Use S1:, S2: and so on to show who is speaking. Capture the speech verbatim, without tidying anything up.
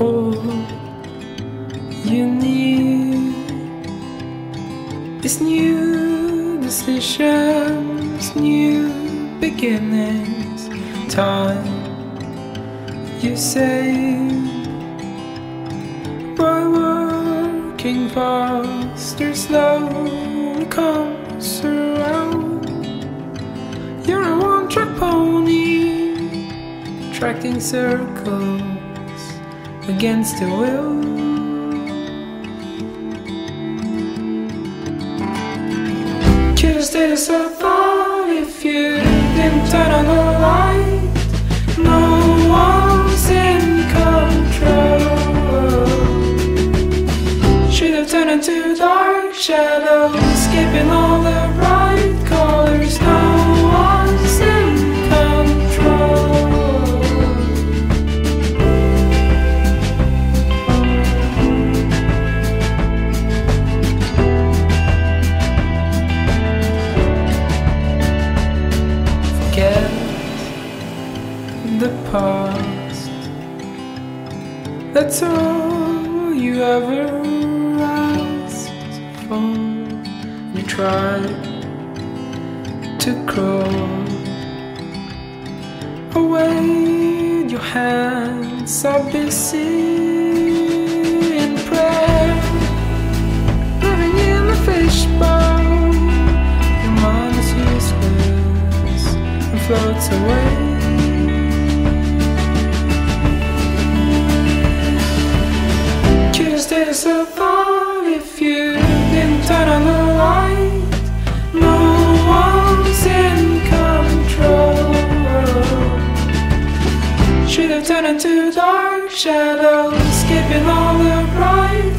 S1: All you need is new decisions, new beginnings. Time you save by working faster, slowly comes around. You're a one-track pony, tracking circles against your will. Could've stayed so far if you didn't turn on the light. No one's in control. Should have turned into dark shadows, skipping all the bright colors. No one's in control. Forget the past, that's all you ever asked for. You tried to crawl away, your hands are busy in prayer, living in a fishbowl. Your mind is useless and floats away. Stay so far if you didn't turn on the light. No one's in control. Should have turned into dark shadows, skipping all the bright